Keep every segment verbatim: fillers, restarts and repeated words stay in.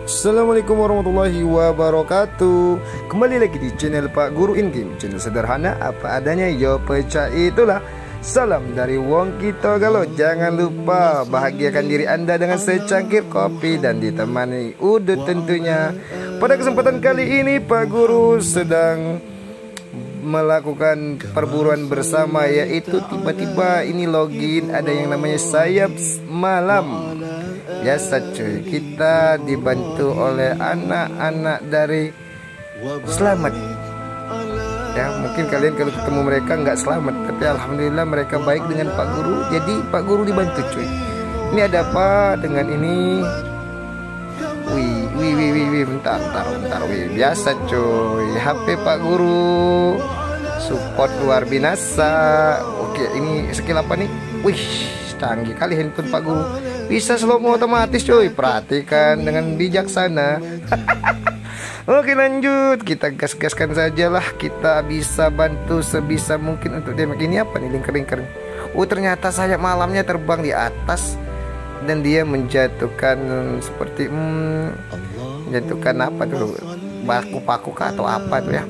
Assalamualaikum warahmatullahi wabarakatuh. Kembali lagi di channel Pak Guru In Game, channel sederhana apa adanya, yo pecah itulah. Salam dari Wong Kita Galau. Jangan lupa bahagiakan diri Anda dengan secangkir kopi dan ditemani udut tentunya. Pada kesempatan kali ini Pak Guru sedang melakukan perburuan bersama, yaitu tiba-tiba ini login ada yang namanya sayap malam. Biasa cuy, kita dibantu oleh anak-anak dari Selamat. Ya mungkin kalian kalau ketemu mereka nggak selamat, tapi alhamdulillah mereka baik dengan Pak Guru. Jadi Pak Guru dibantu cuy. Ini ada apa dengan ini? Wih, wih, wih, wih, wih, bentar, bentar, bentar, wih. Biasa cuy, H P Pak Guru support luar binasa. Oke, ini skill apa nih? Wih, canggih kali handphone Pak Guru. Bisa slow mo otomatis cuy. Perhatikan dengan bijaksana. Oke lanjut, kita gas-gaskan saja lah. Kita bisa bantu sebisa mungkin untuk damage. Ini apa nih, lingkar-lingkar? Oh ternyata sayap malamnya terbang di atas dan dia menjatuhkan seperti hmm, menjatuhkan apa tuh, paku-paku kah atau apa tuh ya.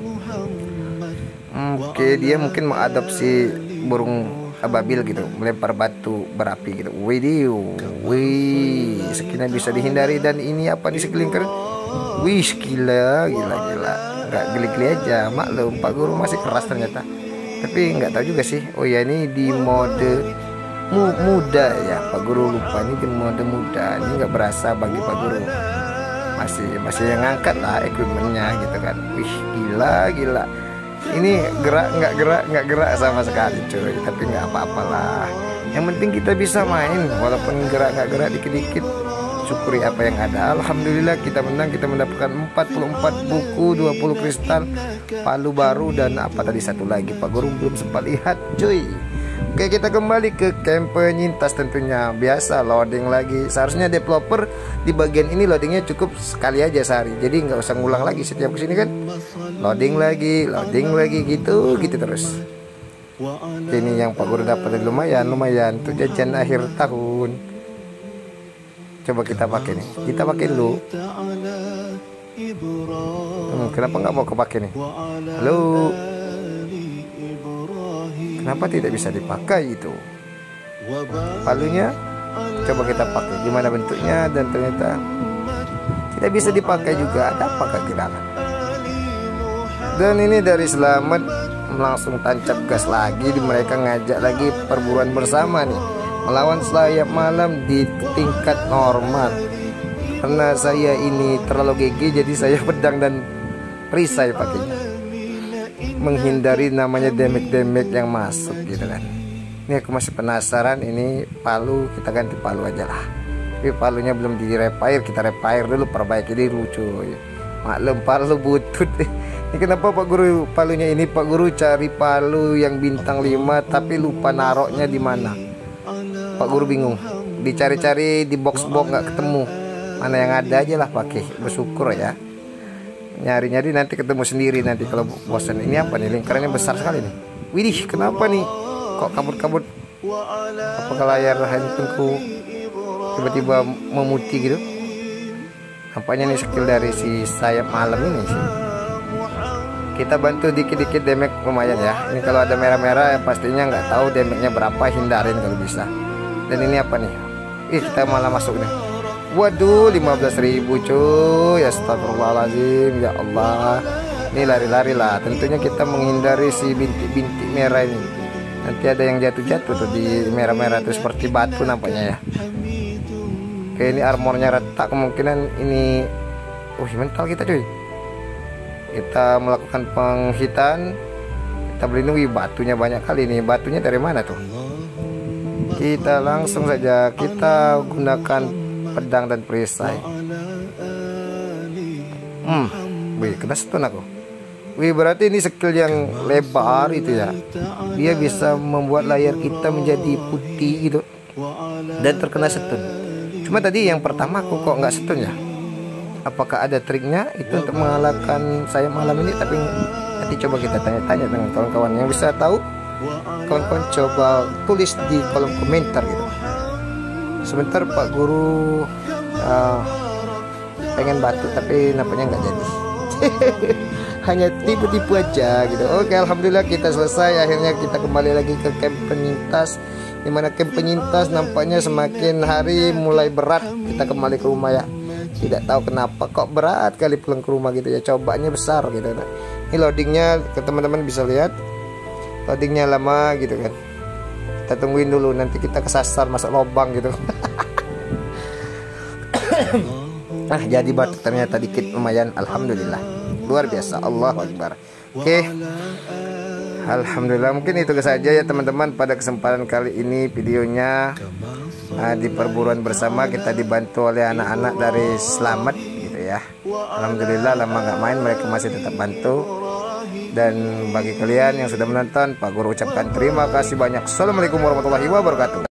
Oke, dia mungkin mengadopsi burung ababil gitu, melempar batu berapi gitu. Widih, wih, skillnya bisa dihindari. Dan ini apa di sekeliling? Wih, gila, gila, gila. Nggak geli-geli aja, maklum Pak Guru masih keras ternyata. Tapi nggak tahu juga sih. Oh ya, ini di mode mu muda ya, Pak Guru lupa ini di mode muda. Ini nggak berasa bagi Pak Guru. Masih masih yang ngangkat lah equipmentnya gitu kan. Wih, gila, gila. Ini gerak nggak gerak nggak gerak sama sekali cuy, tapi nggak apa-apalah. Yang penting kita bisa main walaupun gerak nggak gerak dikit-dikit. Syukuri apa yang ada. Alhamdulillah kita menang. Kita mendapatkan empat puluh empat buku, dua puluh kristal, palu baru, dan apa tadi satu lagi Pak Guru belum sempat lihat cuy. Oke, kita kembali ke camp penyintas tentunya. Biasa loading lagi. Seharusnya developer di bagian ini loadingnya cukup sekali aja sehari, jadi nggak usah ngulang lagi setiap kesini kan. Loading lagi, loading lagi gitu, gitu terus. Ini yang Pak Guru dapat lumayan, lumayan tuh jajan akhir tahun. Coba kita pakai nih, kita pakai dulu. Hmm, kenapa nggak mau kepake nih? Halo, kenapa tidak bisa dipakai itu? Palunya, coba kita pakai. Gimana bentuknya? Dan ternyata tidak bisa dipakai juga. Ada apa kegirangan? Dan ini dari Selamat langsung tancap gas lagi. Di mereka ngajak lagi perburuan bersama nih, melawan sayap malam di tingkat normal. Karena saya ini terlalu G G, jadi saya pedang dan perisai pakainya, menghindari namanya damage-damage yang masuk gitu kan. Ini aku masih penasaran, ini palu kita ganti palu aja lah. Tapi palunya belum di repair, kita repair dulu, perbaiki dulu cuy. Maklum palu butut. Ini kenapa Pak Guru palunya ini Pak Guru cari palu yang bintang lima tapi lupa naroknya di mana. Pak Guru bingung, dicari-cari di box-box nggak ketemu. Mana yang ada aja lah pakai, bersyukur ya. Nyari-nyari nanti ketemu sendiri nanti kalau bosan. Ini apa nih, lingkarannya besar sekali nih. Widih, kenapa nih kok kabut-kabut? Apakah layar handphoneku tiba-tiba memutih gitu? Nampaknya nih skill dari si sayap malam ini sih. Kita bantu dikit-dikit damage lumayan ya. Ini kalau ada merah-merah ya pastinya nggak tahu damage-nya berapa, hindarin kalau bisa. Dan ini apa nih? Ih, kita malah masuk nih. Waduh, lima belas ribu cuy. Astagfirullahaladzim, ya Allah. Ini lari-lari lah. Tentunya kita menghindari si bintik-bintik merah ini. Nanti ada yang jatuh-jatuh tuh di merah-merah tuh seperti batu nampaknya ya. Oke, ini armornya retak, kemungkinan ini uh mental kita cuy. Kita melakukan penghitan. Kita melindungi, batunya banyak kali nih. Batunya dari mana tuh? Kita langsung saja kita gunakan pedang dan perisai. Hmm, wih, kena stun aku. Wih, berarti ini skill yang lebar itu ya. Dia bisa membuat layar kita menjadi putih gitu dan terkena stun. Cuma tadi yang pertama aku kok nggak stun ya. Apakah ada triknya itu untuk mengalahkan saya malam ini? Tapi nanti coba kita tanya-tanya dengan kawan-kawan yang bisa tahu. Kawan-kawan coba tulis di kolom komentar gitu. Sebentar Pak Guru uh, pengen batu tapi nampaknya nggak jadi. Hanya tipu-tipu aja gitu. Oke, alhamdulillah kita selesai. Akhirnya kita kembali lagi ke camp penyintas, dimana camp penyintas nampaknya semakin hari mulai berat. Kita kembali ke rumah ya. Tidak tahu kenapa kok berat kali pulang ke rumah gitu ya. Cobanya besar gitu. Nah, ini loadingnya ke teman-teman bisa lihat. Loadingnya lama gitu kan. Kita tungguin dulu, nanti kita kesasar masuk lubang gitu. Nah, jadi batu ternyata dikit lumayan. Alhamdulillah. Luar biasa, Allahu Akbar. Oke, alhamdulillah, mungkin itu saja ya teman-teman pada kesempatan kali ini videonya. Nah, di perburuan bersama kita dibantu oleh anak-anak dari Selamat gitu ya. Alhamdulillah, lama nggak main mereka masih tetap bantu. Dan bagi kalian yang sudah menonton, Pak Guru ucapkan terima kasih banyak. Assalamualaikum warahmatullahi wabarakatuh.